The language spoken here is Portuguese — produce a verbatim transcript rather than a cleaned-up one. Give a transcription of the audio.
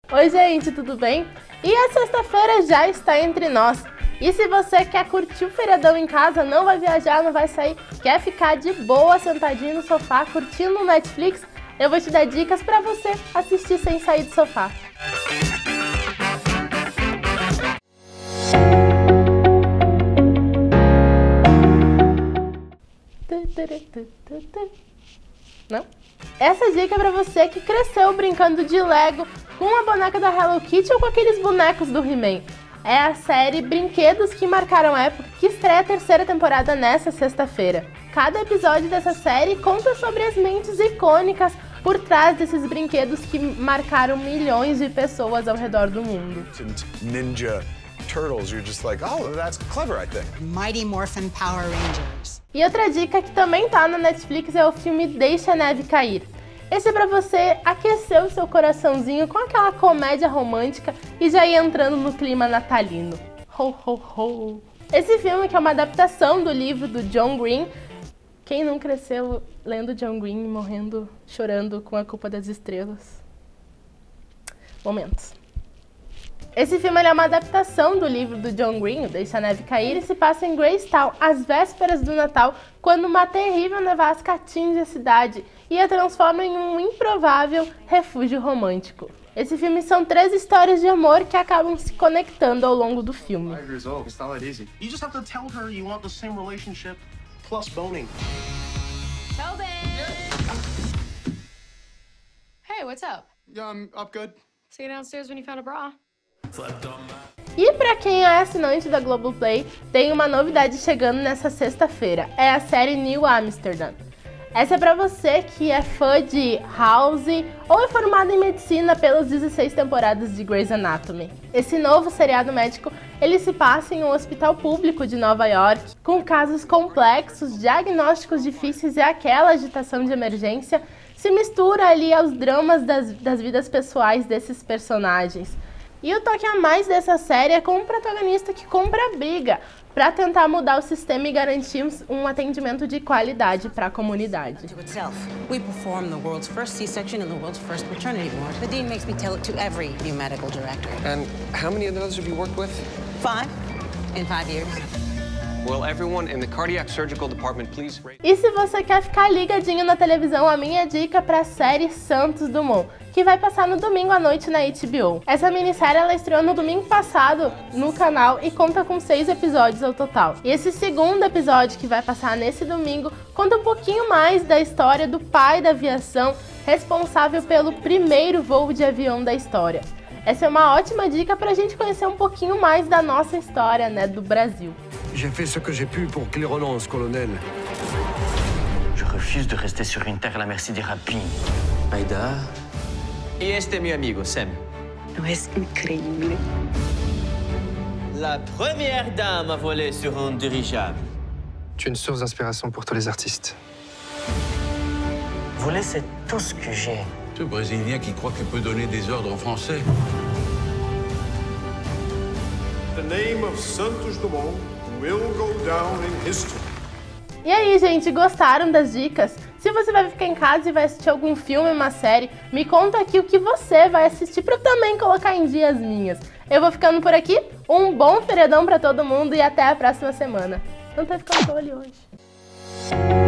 Oi gente, tudo bem? E a sexta-feira já está entre nós. E se você quer curtir o feriadão em casa, não vai viajar, não vai sair, quer ficar de boa sentadinho no sofá curtindo o Netflix, eu vou te dar dicas para você assistir sem sair do sofá. Não? Essa dica é pra você que cresceu brincando de Lego com a boneca da Hello Kitty ou com aqueles bonecos do He-Man. É a série Brinquedos que Marcaram Época, que estreia a terceira temporada nessa sexta-feira. Cada episódio dessa série conta sobre as mentes icônicas por trás desses brinquedos que marcaram milhões de pessoas ao redor do mundo. Ninja Turtles, you're just like, oh, that's clever, I think. Mighty Morphin Power Rangers. E outra dica que também tá na Netflix é o filme Deixa a Neve Cair. Esse é pra você aquecer o seu coraçãozinho com aquela comédia romântica e já ir entrando no clima natalino. Ho, ho, ho. Esse filme, que é uma adaptação do livro do John Green, quem não cresceu lendo John Green e morrendo, chorando com A Culpa das Estrelas? Momentos. Esse filme é uma adaptação do livro do John Green, Deixa a Neve Cair, e se passa em Greystown, às vésperas do Natal, quando uma terrível nevasca atinge a cidade e a transforma em um improvável refúgio romântico. Esse filme são três histórias de amor que acabam se conectando ao longo do filme. Hey, what's up? Yeah, I'm up good. See you downstairs when you found a bra. E para quem é assinante da Globoplay, tem uma novidade chegando nessa sexta-feira. É a série New Amsterdam. Essa é para você que é fã de House ou é formado em medicina pelas dezesseis temporadas de Grey's Anatomy. Esse novo seriado médico, ele se passa em um hospital público de Nova York, com casos complexos, diagnósticos difíceis e aquela agitação de emergência se mistura ali aos dramas das, das vidas pessoais desses personagens. E o toque a mais dessa série é com um protagonista que compra briga para tentar mudar o sistema e garantir um atendimento de qualidade para a comunidade. We perform the world's first C-section and the world's first maternity ward. The dean makes me tell it to every new medical director. And how many of those have you worked with? Five in five years. Will everyone in the cardiac surgical department please rate... E se você quer ficar ligadinho na televisão, a minha dica para a série Santos Dumont, que vai passar no domingo à noite na H B O. Essa minissérie ela estreou no domingo passado no canal e conta com seis episódios ao total. E esse segundo episódio que vai passar nesse domingo conta um pouquinho mais da história do pai da aviação, responsável pelo primeiro voo de avião da história. Essa é uma ótima dica para a gente conhecer um pouquinho mais da nossa história, né, do Brasil. J'ai fait ce que j'ai pu pour que les relances, colonel. Je refuse de rester sur une terre à la merci des rapines. Aida. Y este es mi amigo, Sam. No es increíble. La première dame à voler sur un dirigeable. Tu es une source d'inspiration pour tous les artistes. Voler, c'est tout ce que j'ai. Ce Brésilien qui croit qu'il peut donner des ordres en français. The name of Santos Dumont will go down in history. E aí, gente, gostaram das dicas? Se você vai ficar em casa e vai assistir algum filme, uma série, me conta aqui o que você vai assistir para eu também colocar em dia as minhas. Eu vou ficando por aqui, um bom feriadão para todo mundo e até a próxima semana. Não tá ficando olho hoje.